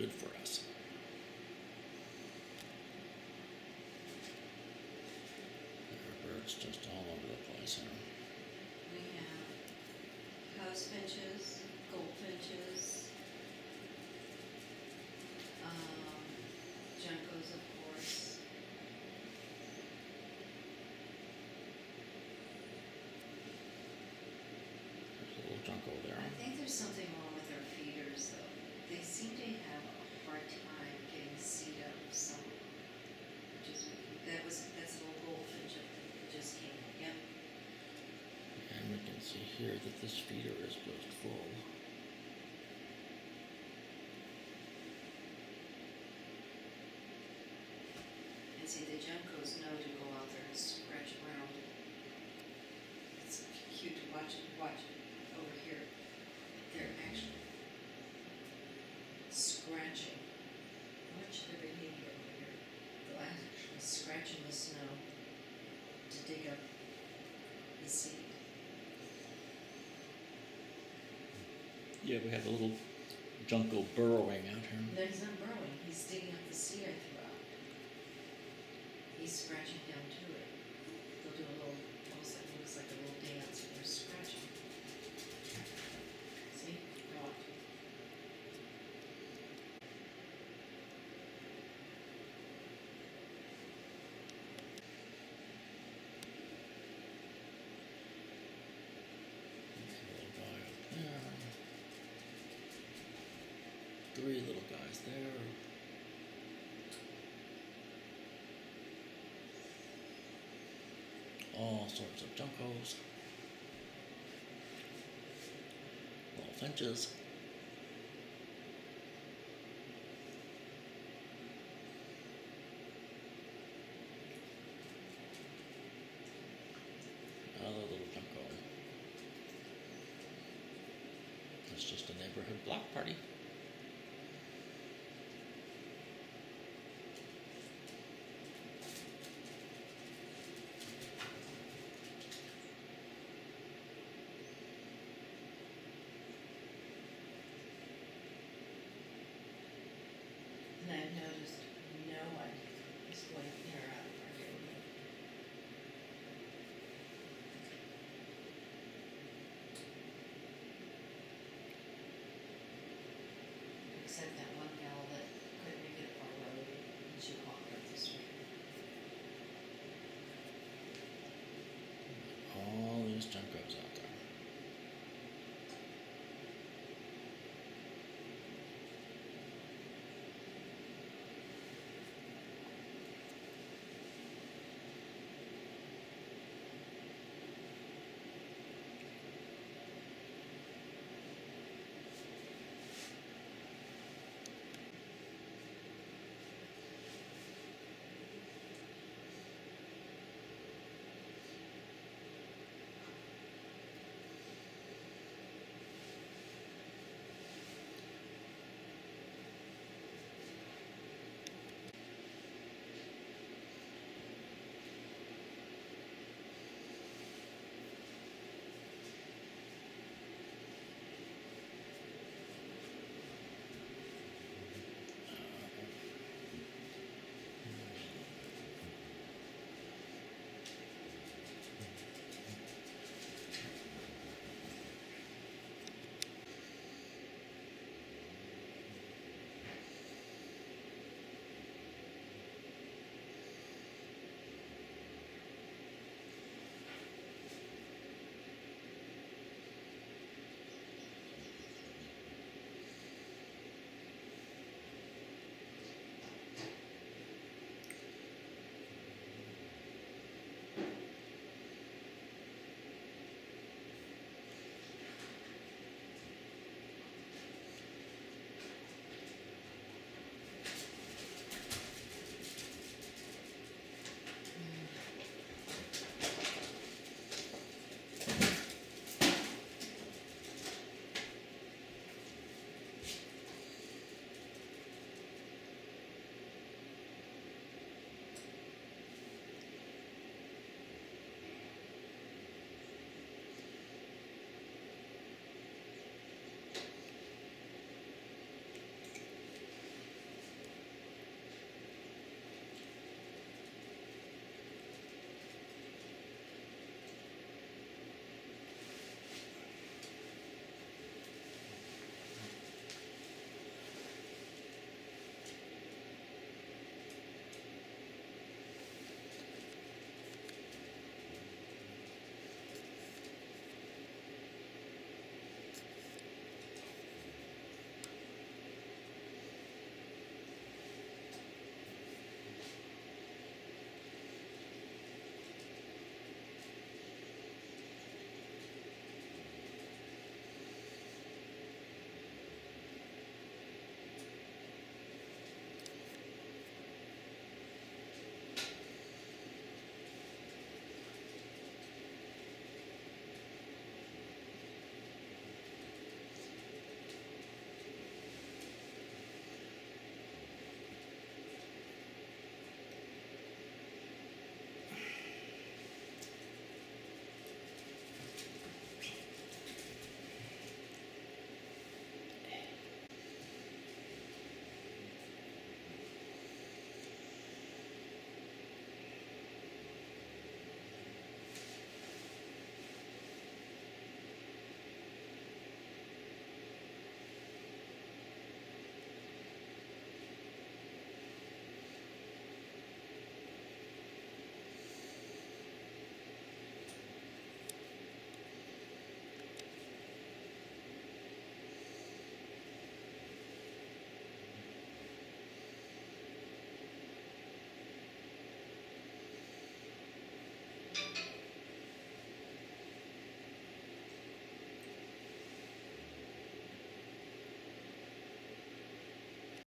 good for us. There are birds just all over the place here. We have house finches, goldfinches, juncos, of course. There's a little junco there. I think there's something wrong with their feeders, though. They seem to have a hard time getting seed out of some of them. That's a little goldfinch up there that just came in. Yep. And we can see here that this feeder is just full. And see, the juncos know to go out there and scratch around. It's cute to watch it. Watch it over here. They're actually scratching. Watch their behavior over here. They'll actually scratch in the snow to dig up the seed. Yeah, we have a little junco burrowing out here. No, he's not burrowing. He's digging up the seed I threw out. He's scratching down to it. They'll do a little, almost like, looks like a little dance. They're scratching. See? Watch. Little guy up there. 3 little guys there. All sorts of juncos. Little finches. Another little junco. It's just a neighborhood block party. And I've noticed no one is going near